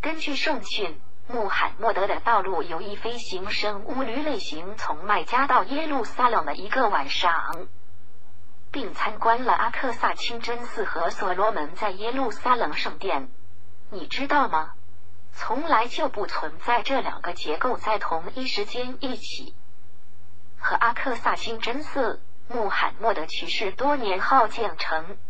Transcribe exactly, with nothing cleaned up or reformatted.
根据圣训，穆罕默德的道路由一飞行生物驴类型从麦加到耶路撒冷的一个晚上，并参观了阿克萨清真寺和所罗门在耶路撒冷圣殿。你知道吗？从来就不存在这两个结构在同一时间一起。和阿克萨清真寺，穆罕默德去世多年后建成。